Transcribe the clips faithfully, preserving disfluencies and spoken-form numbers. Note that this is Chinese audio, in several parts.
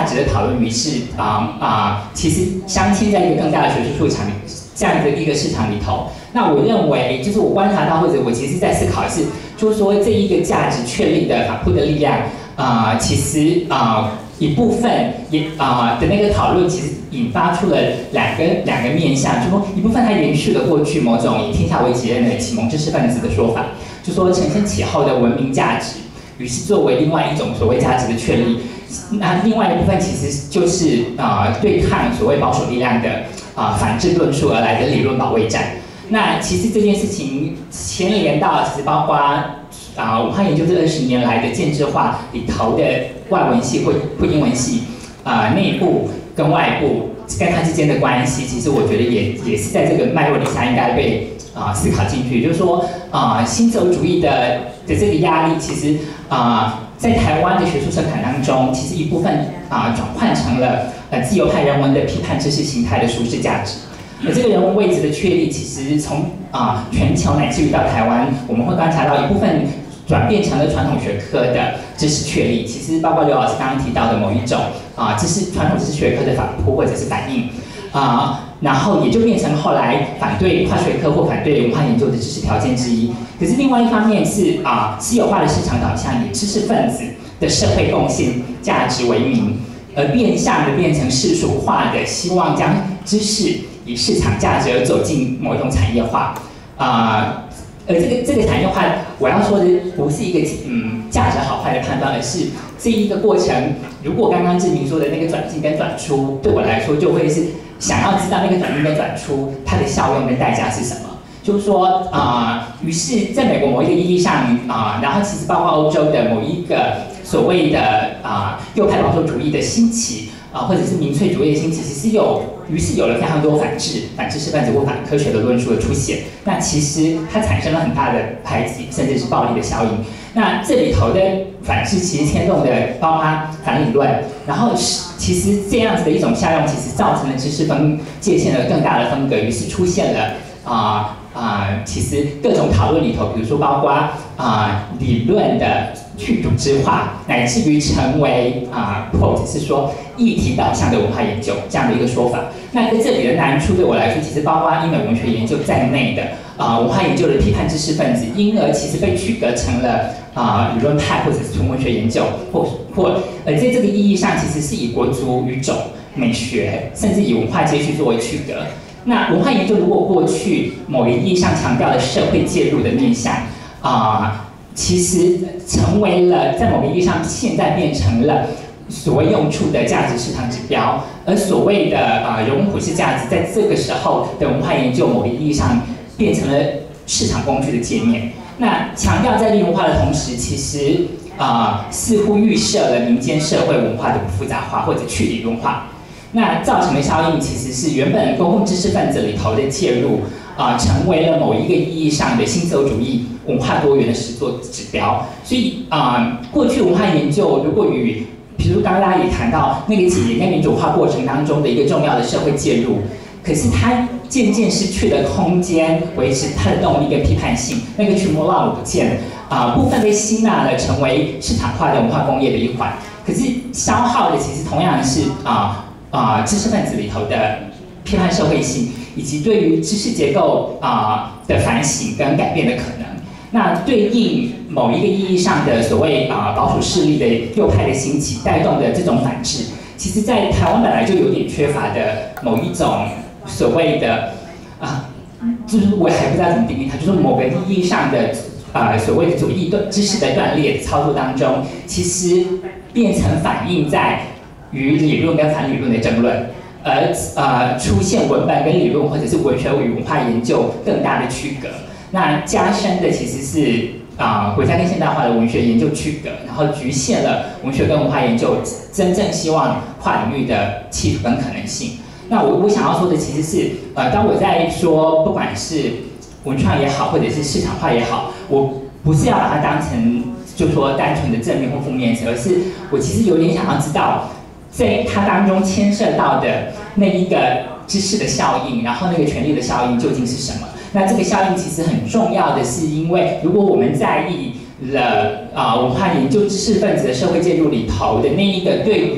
价值的讨论，于是啊啊，其实镶嵌在一个更大的学术市场里这样的一个市场里头。那我认为，就是我观察到，或者我其实在思考的是，就是说这一个价值确立的反扑的力量，啊、呃，其实啊。呃一部分也啊、呃、的那个讨论，其实引发出了两个两个面向，就说一部分它延续了过去某种以天下为己任的启蒙知识分子的说法，就说承先启后的文明价值，于是作为另外一种所谓价值的确立。那另外一部分其实就是啊、呃、对抗所谓保守力量的啊、呃、反制论述而来的理论保卫战。那其实这件事情牵连到，其实包括啊文化研究这二十年来的建制化里头的外文系或或英文系啊、呃、内部跟外部跟它之间的关系，其实我觉得也也是在这个脉络底下应该被啊、呃、思考进去。就是说啊、呃、新自由主义的的这个压力，其实啊、呃、在台湾的学术生产当中，其实一部分啊、呃、转换成了呃自由派人文的批判知识形态的舒适价值。而这个人文位置的确立，其实从啊、呃、全球乃至于到台湾，我们会观察到一部分转变成了传统学科的知识确立。其实包括刘老师刚刚提到的某一种啊、呃、知识传统知识学科的反扑或者是反应啊、呃，然后也就变成后来反对跨学科或反对文化研究的知识条件之一。可是另外一方面是啊、呃、私有化的市场导向，以知识分子的社会贡献价值为名，而变相的变成世俗化的，希望将知识以市场价值而走进某一种产业化，啊、呃，而这个这个产业化，我要说的不是一个嗯价值好坏的判断，而是这一个过程。如果刚刚志明说的那个转进跟转出，对我来说就会是想要知道那个转进跟转出它的效用跟代价是什么。就是说啊，于、呃、是在美国某一个意义上啊、呃，然后其实包括欧洲的某一个所谓的啊、呃、右派保守主义的兴起。啊，或者是民粹主义的兴起，其实有，于是有了非常多反智、反知识分子或反科学的论述的出现。那其实它产生了很大的排挤，甚至是暴力的效应。那这里头的反智其实牵动的包括反理论，然后其实这样子的一种效用，其实造成了知识分界限的更大的分隔，于是出现了啊啊、呃，其实各种讨论里头，比如说包括啊、呃、理论的去组织化，乃至于成为啊、呃，或者是说议题导向的文化研究这样的一个说法。那在这里的难处对我来说，其实包括英美文学研究在内的啊、呃、文化研究的批判知识分子，因而其实被区隔成了啊、呃、理论派或者是纯文学研究，或或呃在这个意义上，其实是以国族、语种、美学，甚至以文化阶区作为区隔。那文化研究如果过去某一意义上强调了社会介入的面向啊。呃其实成为了在某个意义上，现在变成了所谓用处的价值市场指标，而所谓的啊人文普世价值，在这个时候的文化研究某个意义上变成了市场工具的界面。那强调在立文化的同时，其实啊、呃、似乎预设了民间社会文化的不复杂化或者去理论化。那造成的效应其实是原本公共知识分子里头的介入。啊、呃，成为了某一个意义上的新自由主义文化多元的实作指标。所以啊、呃，过去文化研究如果与，比如刚刚大家也谈到那个解严跟民主化过程当中的一个重要的社会介入，可是它渐渐失去了空间维持它的动力跟批判性，那个群魔乱舞不见了啊、呃，部分被吸纳了，成为市场化的文化工业的一环。可是消耗的其实同样是啊啊、呃、知识分子里头的批判社会性。以及对于知识结构啊、呃、的反省跟改变的可能，那对应某一个意义上的所谓啊、呃、保守势力的右派的兴起带动的这种反制，其实在台湾本来就有点缺乏的某一种所谓的啊，就是我还不知道怎么定义它，就是某个意义上的啊、呃、所谓的左翼知识的断裂操作当中，其实变成反映在与理论跟反理论的争论。而呃出现文本跟理论或者是文学与文化研究更大的区隔，那加深的其实是啊、呃、国家跟现代化的文学研究区隔，然后局限了文学跟文化研究真正希望跨领域的企图跟可能性。那我我想要说的其实是呃当我在说不管是文创也好，或者是市场化也好，我不是要把它当成就说单纯的正面或负面词，而是我其实有点想要知道。在它当中牵涉到的那一个知识的效应，然后那个权力的效应究竟是什么？那这个效应其实很重要的是，因为如果我们在意了啊、呃、文化研究知识分子的社会介入里头的那一个对于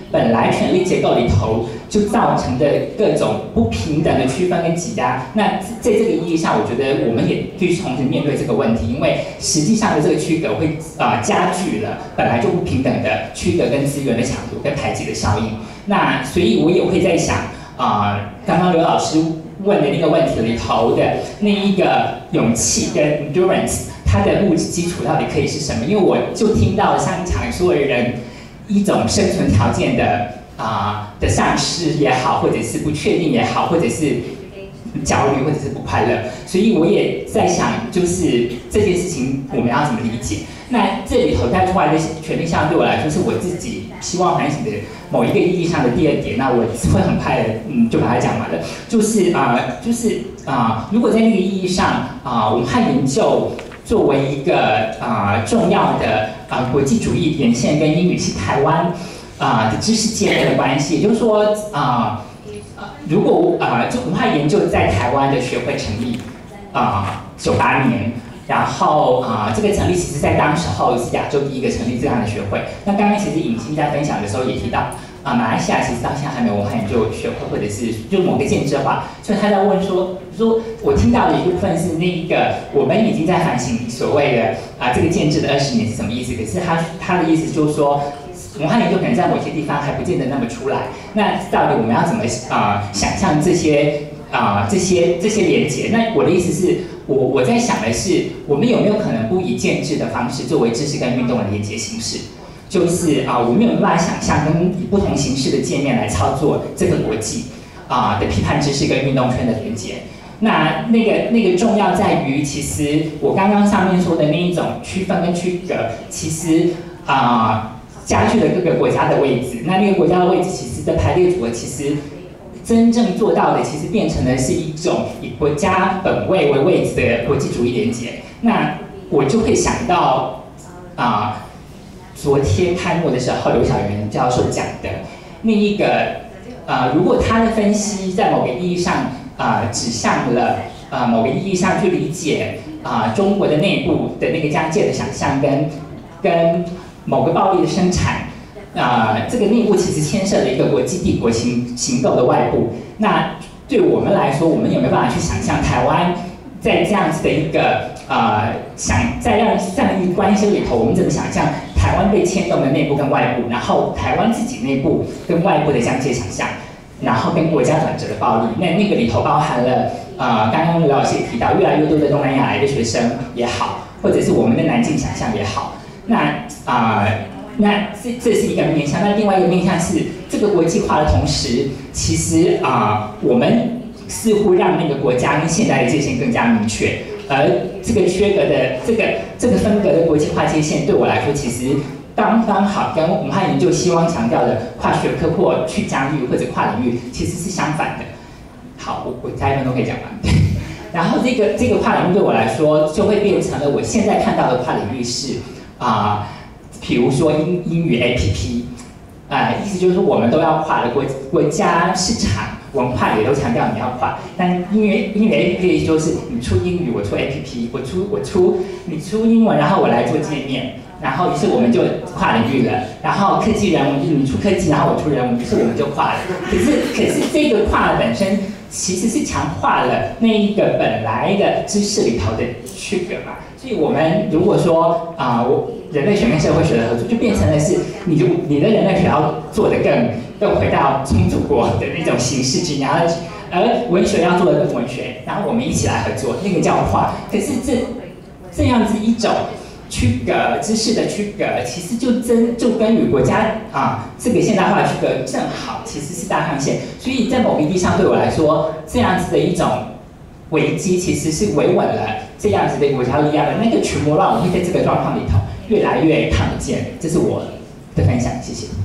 本来权力结构里头就造成的各种不平等的区分跟挤压。那在这个意义上，我觉得我们也必须同时面对这个问题，因为实际上的这个区隔会啊、呃、加剧了本来就不平等的区隔跟资源的抢夺跟排挤的效应。那所以我也会在想啊、呃，刚刚刘老师问的那个问题里头的那一个勇气跟 endurance， 它的物质基础到底可以是什么？因为我就听到像场所有人一种生存条件的啊、呃、的丧失也好，或者是不确定也好，或者是焦虑，或者是不快乐，所以我也在想，就是这件事情我们要怎么理解？那这里头带出来的权力上对我来说，是我自己希望反省的某一个意义上的第二点。那我会很快的，嗯，就把它讲完了。就是啊、呃，就是啊、呃，如果在那个意义上啊、呃，文化研究作为一个啊、呃、重要的啊、呃、国际主义连线跟英语系台湾啊、呃、的知识界面的关系，也就是说啊。呃如果啊、呃，就文化研究在台湾的学会成立啊，九八年，然后啊、呃，这个成立其实在当时候是亚洲第一个成立这样的学会。那刚刚其实尹欣在分享的时候也提到，啊、呃，马来西亚其实到现在还没有文化研究学会，或者是就某个建制化，所以他在问说，说我听到的一部分是那一个我们已经在反省所谓的啊、呃、这个建制的二十年是什么意思？可是他他的意思就是说。文化研究可能在某些地方还不见得那么出来，那到底我们要怎么啊、呃、想象这些啊、呃、这些这些连结？那我的意思是我我在想的是，我们有没有可能不以建制的方式作为知识跟运动的连结形式？就是啊、呃，我们有没有办法想象跟以不同形式的界面来操作这个国际啊、呃、的批判知识跟运动圈的连结？那那个那个重要在于，其实我刚刚上面说的那一种区分跟区隔，其实啊。呃加剧了各个国家的位置，那那个国家的位置其实的排列组合，其实真正做到的，其实变成的是一种以国家本位为位置的国际主义连结。那我就会想到啊、呃，昨天开幕的时候，刘小元教授讲的那一个啊、呃，如果他的分析在某个意义上啊、呃，指向了啊、呃、某个意义上去理解啊、呃、中国的内部的那个疆界的想象跟跟。某个暴力的生产，啊、呃，这个内部其实牵涉了一个国际帝国行行动的外部。那对我们来说，我们有没有办法去想象台湾在这样子的一个呃想在让这样一个关系里头，我们怎么想象台湾被牵动的内部跟外部，然后台湾自己内部跟外部的疆界想象，然后跟国家转折的暴力，那那个里头包含了呃，刚刚刘老师也提到，越来越多的东南亚来的学生也好，或者是我们的南进想象也好。那啊、呃，那这这是一个面向，那另外一个面向是这个国际化的同时，其实啊、呃，我们似乎让那个国家跟现代的界限更加明确，而这个缺隔的这个这个分隔的国际化界限，对我来说，其实刚刚好跟文化研究希望强调的跨学科或去疆域或者跨领域其实是相反的。好，我我下一分钟可以讲完。然后这个这个跨领域对我来说，就会变成了我现在看到的跨领域是。啊，比、呃、如说英英语 A P P， 啊、呃，意思就是说我们都要跨的国国家市场文化也都强调你要跨，但英语英语 A P P 就是你出英语，我出 A P P， 我出我出你出英文，然后我来做界面，然后于是我们就跨领域了。然后科技人文就是你出科技，然后我出人文，于是我们就跨了。可是可是这个跨的本身其实是强化了那一个本来的知识里头的区隔嘛。所以我们如果说啊、呃，我人类学跟社会学的合作，就变成了是你就你的人类学要做得更更回到宗主国的那种形式去，然后而文学要做得更文学，然后我们一起来合作，那个叫跨。可是这这样子一种区隔知识的区隔，其实就真就跟与国家啊这个现代化的区隔正好其实是大象限。所以在某个意义上对我来说，这样子的一种危机其实是维稳了这样子的国家力量的那个群魔乱舞会在这个状况里头越来越看不见。这是我的分享，谢谢。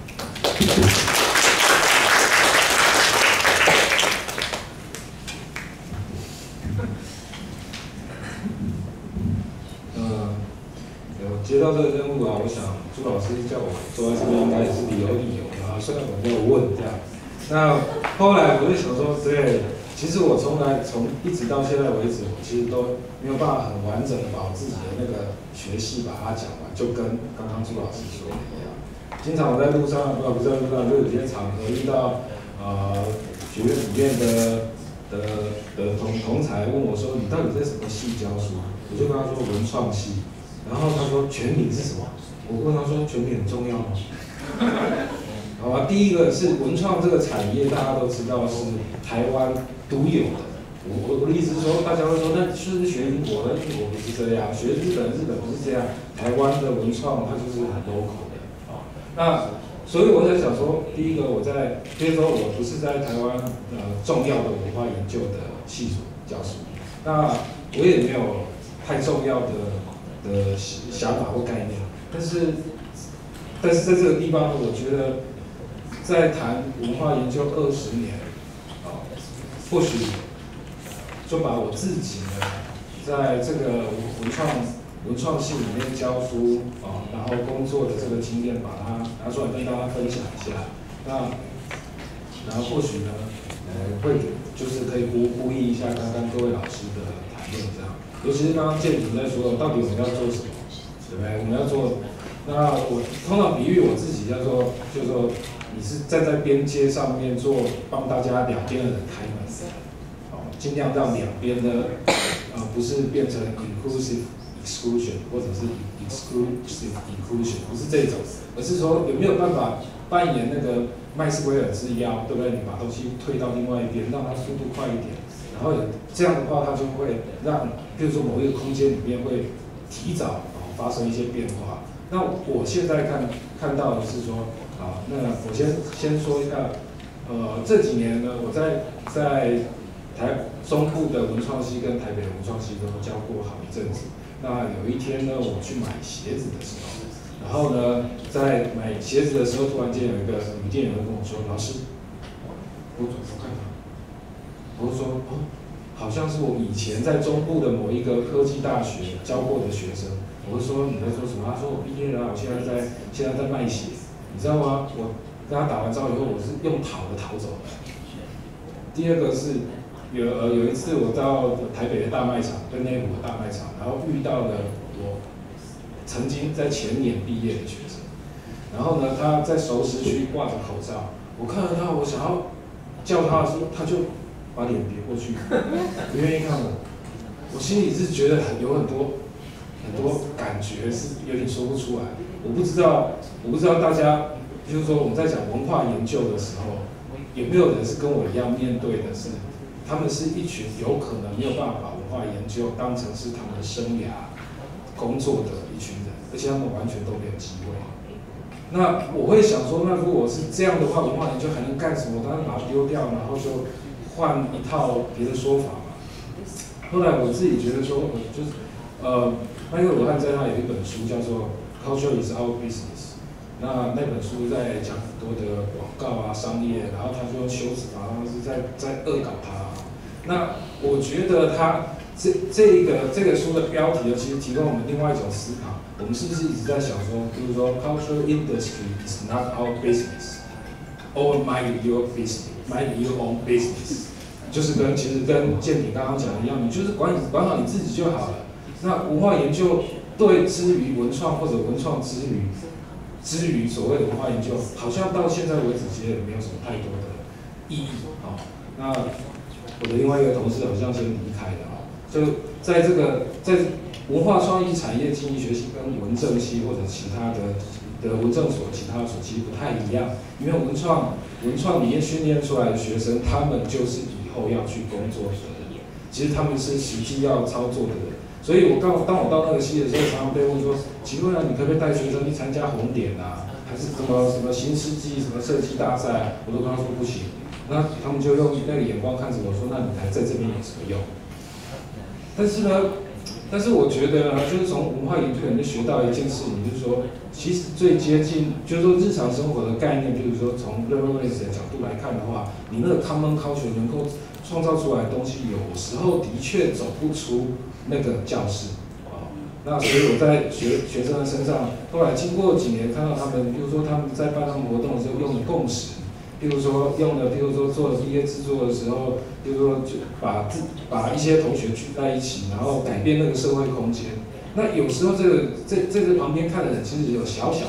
呃，我接到这个任务啊，我想朱老师叫我坐在这边应该也是理有理由的啊，虽然我没有问这样。那后来我就想说，对。其实我从来从一直到现在为止，我其实都没有办法很完整的把我自己的那个学系把它讲完，就跟刚刚朱老师说的一样。 经常我在路上，不不在路上，就有些场合遇到呃学院里面的的的同同才问我说，你到底在什么系教书？我就跟他说文创系，然后他说全名是什么？我问他说全名很重要吗？好吧，第一个是文创这个产业，大家都知道是台湾独有的。我我的意思是说，大家会说，那是不是学英国的？英国不是这样，学日本，日本不是这样。台湾的文创它就是很 local 的啊。那所以我在想说，第一个我在，比如说我不是在台湾呃重要的文化研究的系所教书，那我也没有太重要的的想法或概念，但是但是在这个地方，我觉得在谈文化研究二十年啊，或许就把我自己呢，在这个文创文创系里面教书啊，然后工作的这个经验，把它拿出来跟大家分享一下。那然后或许呢，呃，会就是可以呼呼应一下刚刚各位老师的谈论这样。尤其是刚刚建平在说，到底我们要做什么，对不对？我们要做，那我通常比喻我自己叫做，就是说你是站在边界上面做，帮大家两边的人开门。尽量让两边呢，呃，不是变成 inclusive exclusion 或者是 exclusive inclusion， 不是这种，而是说有没有办法扮演那个麦斯威尔之腰，对不对？你把东西推到另外一边，让它速度快一点，然后这样的话，它就会让，比如说某一个空间里面会提早啊发生一些变化。那我现在看看到的是说，啊，那我先先说一下，呃，这几年呢，我在在台中部的文创系跟台北的文创系都教过好一阵子。那有一天呢，我去买鞋子的时候，然后呢，在买鞋子的时候，突然间有一个女店员跟我说：“老师，我转头看他，我就说哦，好像是我以前在中部的某一个科技大学教过的学生。”我就说：“你在说什么？”他说：“我毕业了，我现在在现在在卖鞋，你知道吗？我跟他打完招以后，我是用逃的逃走的。”第二个是。有呃有一次我到台北的大卖场，跟内湖的大卖场，然后遇到了我曾经在前年毕业的学生，然后呢他在熟食区挂着口罩，我看到他，我想要叫他的时候，他就把脸别过去，不愿意看我，我心里是觉得很有很多很多感觉是有点说不出来，我不知道我不知道大家，就是说我们在讲文化研究的时候，有没有人是跟我一样面对的是？他们是一群有可能没有办法把文化研究当成是他们的生涯工作的一群人，而且他们完全都没有机会。那我会想说，那如果是这样的话，文化研究还能干什么？当然把它丢掉，然后就换一套别的说法嘛。后来我自己觉得说，我就是呃，麦克罗汉在他有一本书叫做《Culture is Our Business》。那那本书在讲很多的广告啊、商业，然后他就用修辞法方式在在恶搞它。那我觉得他这这个这个书的标题呢，其实提供我们另外一种思考。我们是不是一直在想说，比如说 cultural industry is not our business, or mind your business, mind your own business， 就是跟其实跟建平刚刚讲的一样，你就是管管好你自己就好了。那文化研究对之于文创或者文创之于之于所谓的文化研究，好像到现在为止其实也没有什么太多的意义啊。那我的另外一个同事好像先离开了啊，就在这个在文化创意产业经济学系跟文政系或者其他的的文政所其他所其实不太一样，因为文创文创里面训练出来的学生，他们就是以后要去工作的人，其实他们是实际要操作的人。所以我刚当我到那个系的时候，常常被问说，请问啊，你可不可以带学生去参加红点啊，还是什么什么新世纪什么设计大赛？我都跟他说不行。那他们就用那个眼光看着我说，那你还在这边有什么用？但是呢，但是我觉得呢，就是从文化研究里面学到一件事情，就是说，其实最接近，就是说日常生活的概念，比如说从 relevance 的角度来看的话，你那个 common culture 能够创造出来的东西，有时候的确走不出那个教室啊。那所以我在学学生的身上，后来经过几年，看到他们，比如说他们在办他们活动的时候用的共识。譬如说用的，譬如说做毕业制作的时候，譬如说就把自把一些同学聚在一起，然后改变那个社会空间。那有时候这个这这个旁边看的人其实有小小的感动，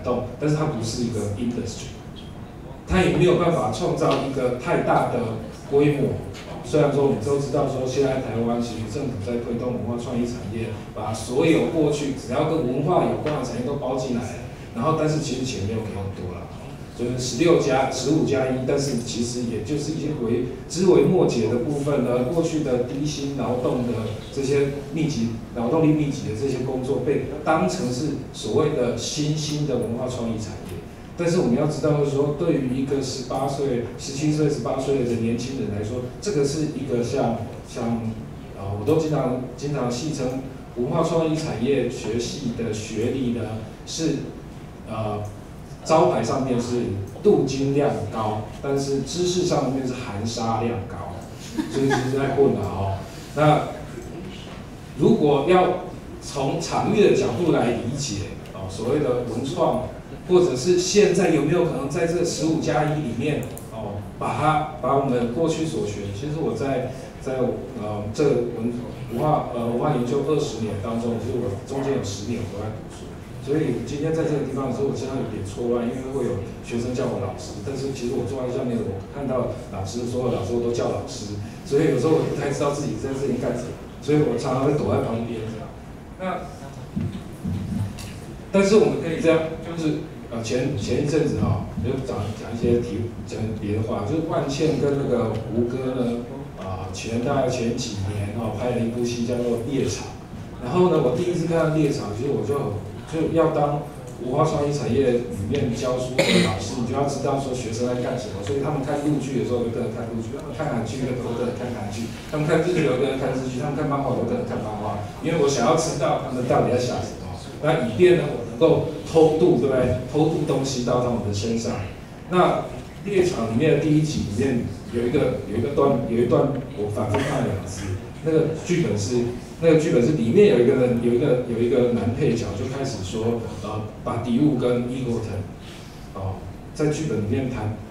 动，但是它不是一个 industry， 它也没有办法创造一个太大的规模。虽然说我们都知道说现在台湾其实政府在推动文化创意产业，把所有过去只要跟文化有关的产业都包进来了，然后但是其实钱没有给很多啦。就是十六加十五加一，但是其实也就是一些微枝微末节的部分呢。过去的低薪劳动的这些密集劳动力密集的这些工作，被当成是所谓的新兴的文化创意产业。但是我们要知道，就是说，对于一个十八岁、十七岁、十八岁的年轻人来说，这个是一个像像啊，我都经常经常戏称文化创意产业学系的学历呢是呃。招牌上面是镀金量高，但是知识上面是含沙量高，所以其实在混了哦。那如果要从场域的角度来理解哦，所谓的文创，或者是现在有没有可能在这十五加一里面哦，把它把我们过去所学，其实我在在呃这个文文化呃文化研究二十年当中，其实我中间有十年我都在读书。所以今天在这个地方的时候，我经常有点错乱，因为会有学生叫我老师，但是其实我坐在下面，我看到老师，所有老师我都叫老师，所以有时候我不太知道自己在这里干什么，所以我常常会躲在旁边这样。那，但是我们可以这样，就是呃前前一阵子哈、哦，就讲讲一些题讲别的话，就是万茜跟那个胡歌呢，啊、呃、前大概前几年哦拍了一部戏叫做《猎场》，然后呢我第一次看到《猎场》，其实我就就要当文化创意产业里面教书的老师，你就要知道说学生在干什么。所以他们看陆剧的时候，有个人看陆剧；他们看韩剧，有个人看韩剧；他们看日剧，有个人看日剧；他们看漫画，有个人看漫画。因为我想要知道他们到底在想什么，那以便呢我能够偷渡，对不对？偷渡东西到他们的身上。那猎场里面的第一集里面有一个有一个段有一段我反复看了两次，那个剧本是。那个剧本是里面有一个人，有一个有一个男配角就开始说，呃，把迪物跟 Eagleton， 哦，在剧本里面谈